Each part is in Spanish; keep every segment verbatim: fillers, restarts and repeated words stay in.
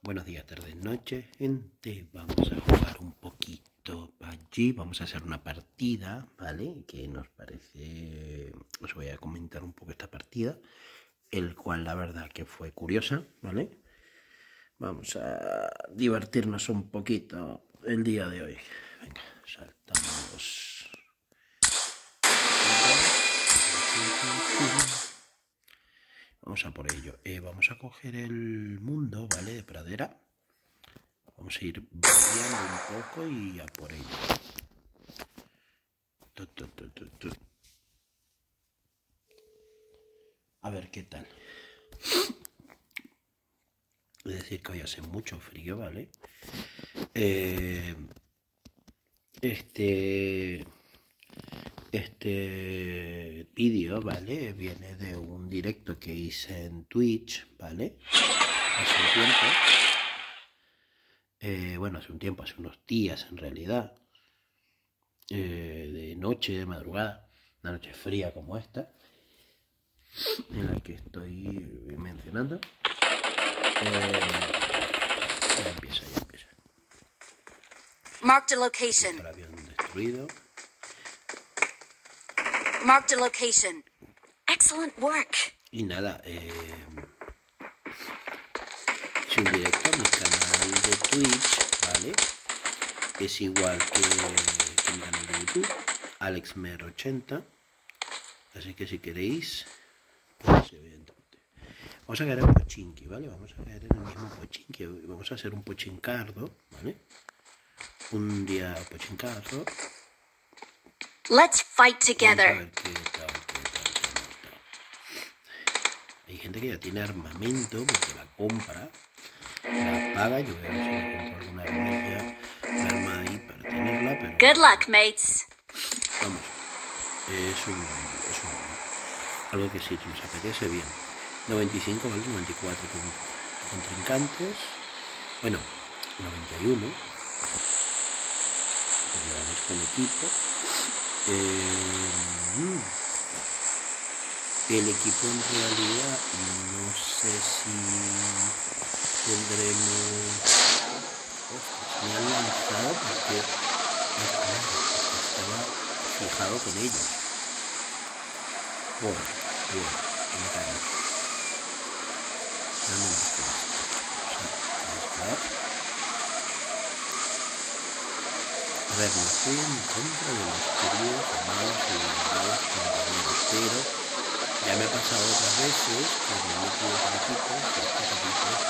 Buenos días, tardes, noches, gente. Vamos a jugar un poquito allí. Vamos a hacer una partida, ¿vale? Que nos parece... Os voy a comentar un poco esta partida, el cual la verdad que fue curiosa, ¿vale? Vamos a divertirnos un poquito el día de hoy. Venga, saltamos. Vamos a por ello. Eh, vamos a coger el mundo, ¿vale? De pradera. Vamos a ir variando un poco y a por ello. Tu, tu, tu, tu, tu. A ver qué tal. Es decir, que hoy hace mucho frío, ¿vale? Eh, este... Este vídeo, ¿vale? Viene de un directo que hice en Twitch, ¿vale? Hace un tiempo. Eh, bueno, hace un tiempo, hace unos días en realidad. Eh, de noche, de madrugada. Una noche fría como esta. En la que estoy mencionando. Eh, ya empieza, ya empieza. Marked a location. El avión destruido. Marked a location. Excellent work. Y nada, eh, es un directo en mi canal de Twitch, ¿vale? Es igual que, que mi canal de YouTube, AlexMer ochenta. Así que si queréis, pues evidentemente. Vamos a caer en Pochinki, ¿vale? Vamos a caer en el mismo Pochinki. Vamos a hacer un Pochinkardo, ¿vale? Un día Pochinkardo. Let's fight Vamos a together. ver qué tal, qué tal, qué tal. Hay gente que ya tiene armamento porque la compra, la paga. Yo voy a ver si me compro alguna armilla, un arma ahí para tenerla, pero... Good luck, mates. Vamos, es un... es un... algo que sí nos apetece bien. noventa y cinco, ¿vale? noventa y cuatro con contrincantes. Bueno, noventa y uno. Pues llevamos con equipo. Eh, mm. El equipo en realidad no sé si tendremos... Ostras, me han lanzado porque estaba fijado con ellos. Bueno, bien, me cago. Dame un poco. O sea, a ver, no estoy en contra de los queridos, amados y venerados compañeros, pero ya me ha pasado otras veces que me he metido con equipos y estos equipos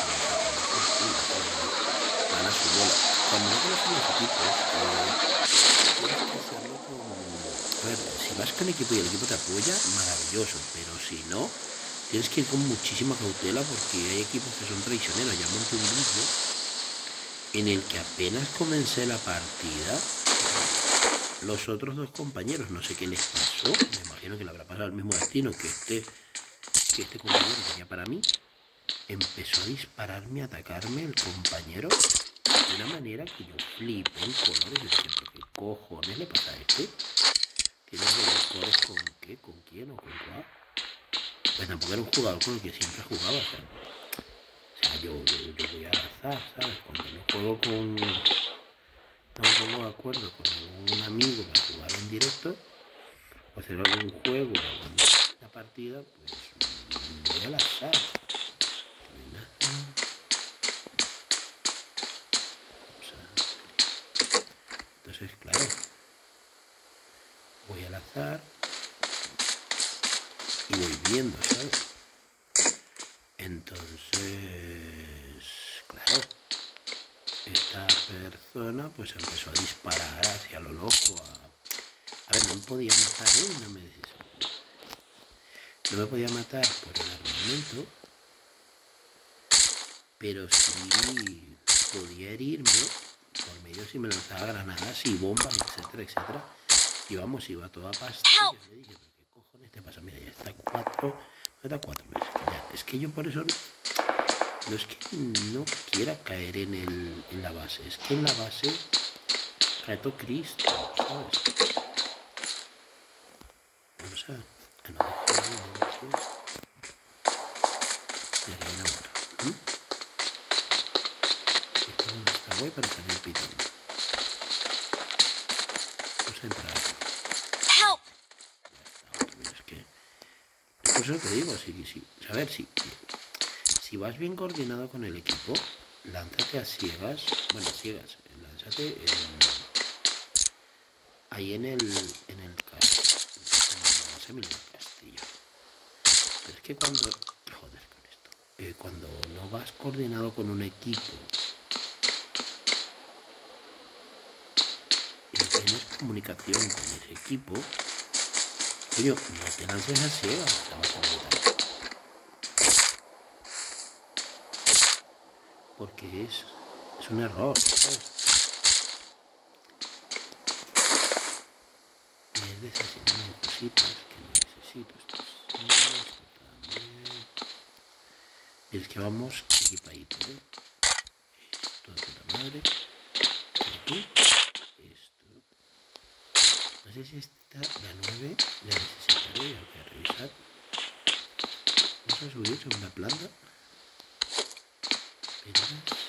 van a su bola. Cuando no conocen los equipos, eh, tienes que hacerlo con... A ver, si vas con equipo y el equipo te apoya, maravilloso, pero si no, tienes que ir con muchísima cautela porque hay equipos que son traicioneros. Ya monté un vídeo en el que apenas comencé la partida, los otros dos compañeros, no sé qué les pasó, me imagino que le habrá pasado el mismo destino que este, que este compañero tenía para mí, empezó a dispararme, a atacarme el compañero de una manera que yo flipo en colores. Yo dije, ¿pero qué cojones le pasa a este? ¿Tiene rencores con qué? ¿Con quién o con cuál? Pues tampoco era un jugador con el que siempre jugaba, o sea, o sea yo, yo, yo voy al azar, ¿sabes? Cuando no juego con... no me pongo de acuerdo con un amigo para jugar en directo o hacer algún juego o una partida, pues voy al azar. O sea, entonces, claro, voy al azar y voy viendo, ¿sabes? Entonces, claro, esta persona pues empezó a disparar hacia lo loco. A, a ver, no me podía matar, ¿eh? No me, no me podía matar por el armamento, pero sí podía herirme por medio si me lanzaba granadas y bombas, etcétera, etcétera. Y vamos, iba toda pastilla. Le dije, ¿pero qué cojones te pasa? Mira, ya está cuatro, ya está cuatro meses. Ya, es que yo por eso... No es que no quiera caer en, el, en la base, es que en la base reto Cristo, ¿sabes? Vamos a... a no dejar de decir... Y aquí hay una moto. ¿Mm? agua y para salir pitando. Pues entra agua. Help! Ya está, pero es que... Por eso te digo, si, si, a ver, si, si vas bien coordinado con el equipo, lánzate a ciegas, bueno, ciegas, lánzate en, ahí en el, en el castillo, en el castillo. Pero es que cuando, joder con esto, eh, cuando no vas coordinado con un equipo y no tienes comunicación con ese equipo, coño, no te lances a ciegas, te vas a matar. Porque es, es un error, ¿sabes? Y es deshaciendo cositas que no necesito. Esto sí, esto también. Y es que vamos equipadito, ¿eh? Esto de puta madre. Aquí, esto. No sé si esta, la nueve, la necesitaré, ya voy a revisar. Vamos a subir sobre una planta. Pero...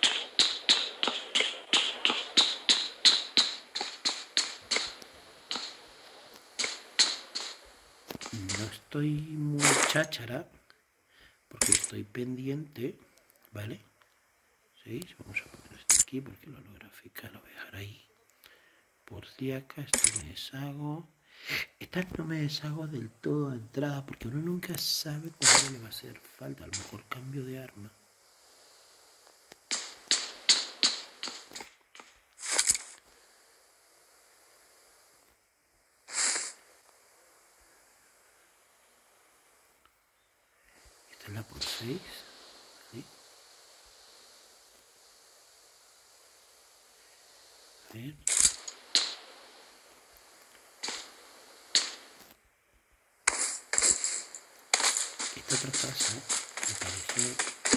no estoy muy cháchara porque estoy pendiente, ¿vale? ¿Seis? Vamos a poner esto aquí porque la holográfica la voy a dejar ahí. Por si acá esto me deshago. Esta no me deshago del todo de entrada porque uno nunca sabe cuándo le va a hacer falta. A lo mejor cambio de arma. Esta es la por seis. ¿Sí? A ver. Esta otra casa me parece...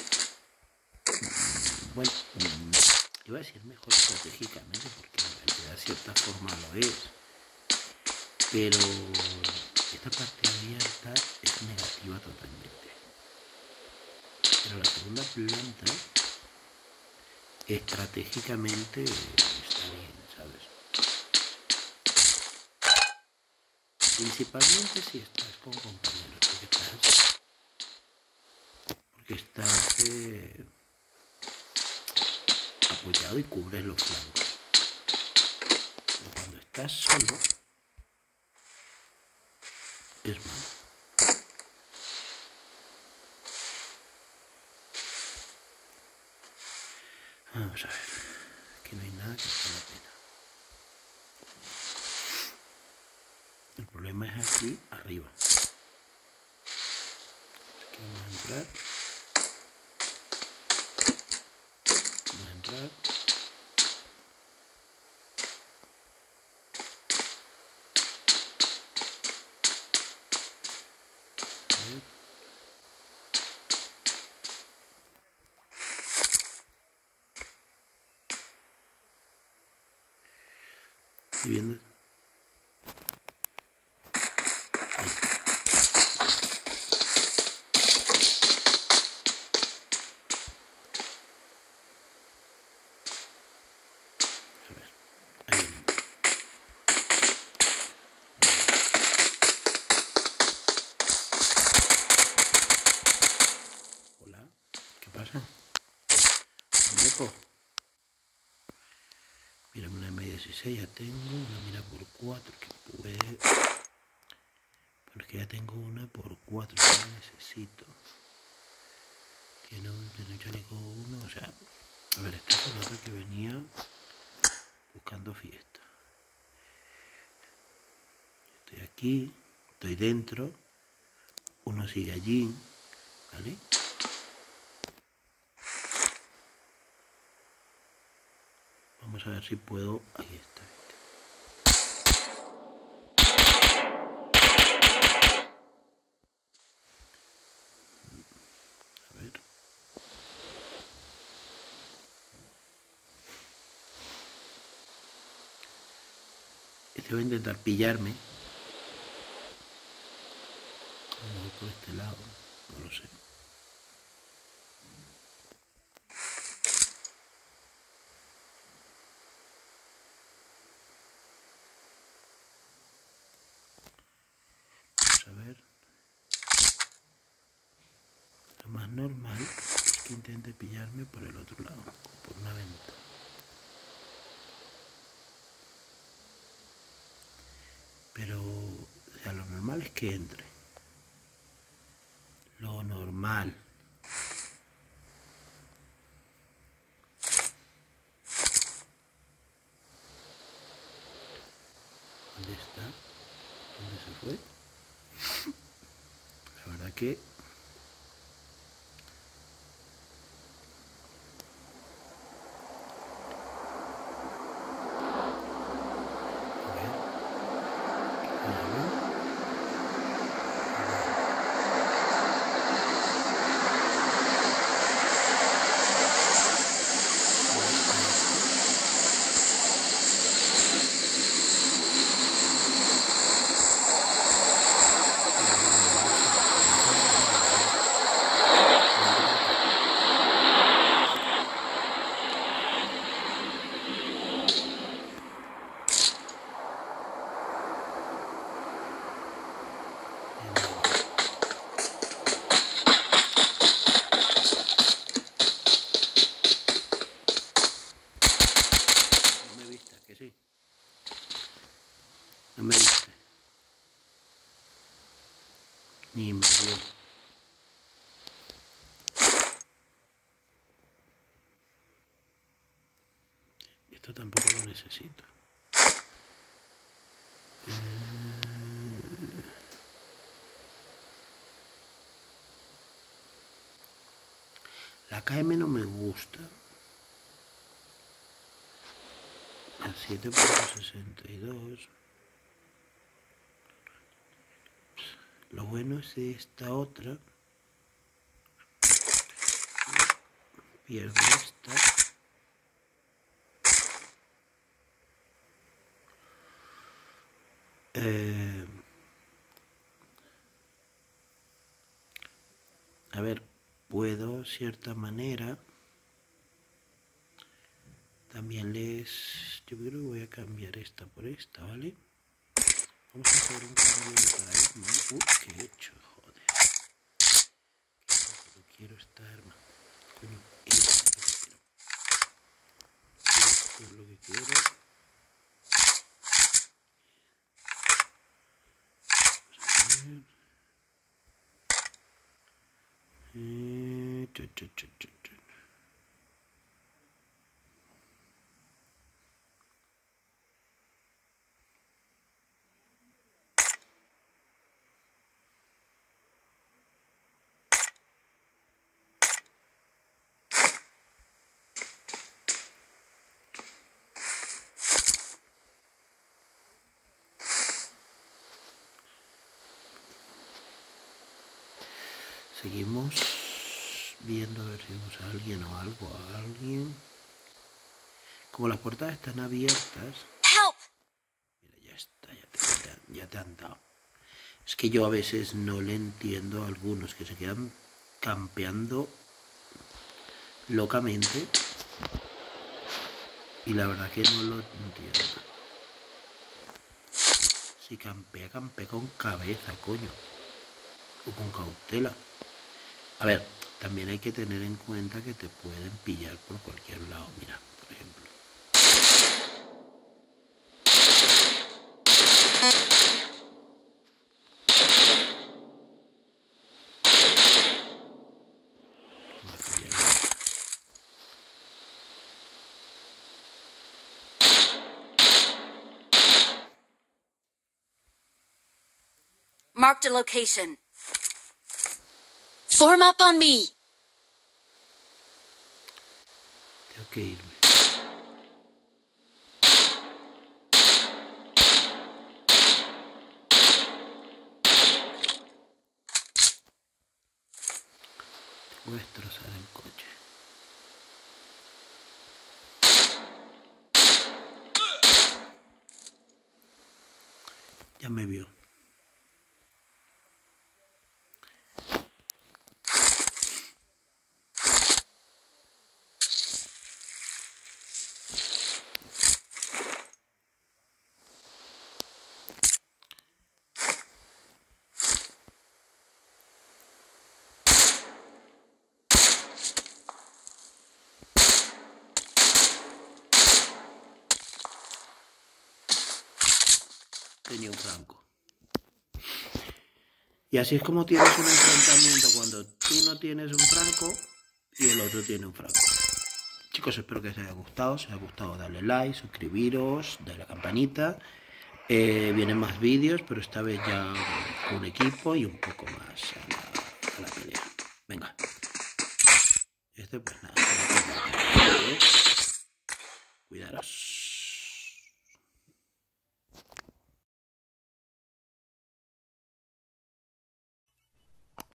bueno, iba a decir mejor estratégicamente porque en realidad de cierta forma lo es. Pero esta parte abierta es negativa totalmente. Pero la segunda planta estratégicamente está bien, ¿sabes? Principalmente si estás con compañeros, porque estás, porque estás eh, apoyado y cubres los flancos. Pero cuando estás solo, es malo. Vamos a ver, aquí no hay nada que valga la pena. El problema es aquí arriba. Aquí vamos a entrar. Vamos a entrar. A ver. Estoy viendo. Mira, una eme dieciséis ya tengo, una mira por cuatro que puede... pero es que ya tengo una por cuatro que no necesito. Tiene un chaleco uno, o sea... a ver, esta es otra que venía buscando fiesta. Estoy aquí, estoy dentro, uno sigue allí, ¿vale? Vamos a ver si puedo... ahí está. A ver. Este va a intentar pillarme. No voy por este lado, no lo sé. normal es que intente pillarme por el otro lado, por una ventana. Pero, o sea, lo normal es que entre. Lo normal. ¿Dónde está? ¿Dónde se fue? La verdad que... A ver. A ver. No me viste. Ni me vio. Esto tampoco lo necesito. Eh... La K M no me gusta. El siete punto sesenta y dos. Lo bueno es de esta otra. Pierdo esta. Eh, a ver, puedo, cierta manera, también les... Yo creo que voy a cambiar esta por esta, ¿vale? Vamos a hacer un cambio de paradigma. Uh, ¿qué he hecho? Joder. No quiero esta arma. Coño, esto es lo que quiero. Esto es lo que quiero. Eh, chu, chu, chu, chu, chu. Seguimos viendo a ver si vemos a alguien o algo, a alguien. Como las puertas están abiertas. Help! Mira, ya está, ya te, ya, ya te han dado. Es que yo a veces no le entiendo a algunos que se quedan campeando locamente. Y la verdad que no lo entiendo. Si campea, campea con cabeza, coño. O con cautela. A ver, también hay que tener en cuenta que te pueden pillar por cualquier lado. Mira, por ejemplo. Marked a location. Form up on me. Tengo que irme. Voy a destrozar el coche. Ya me vio. tenía un franco. Y así es como tienes un enfrentamiento cuando tú no tienes un franco y el otro tiene un franco. Chicos, espero que os haya gustado. Si os ha gustado, darle like, suscribiros, darle a la campanita. Eh, vienen más vídeos, pero esta vez ya con un equipo y un poco más a la, a la pelea. Venga. Este pues nada.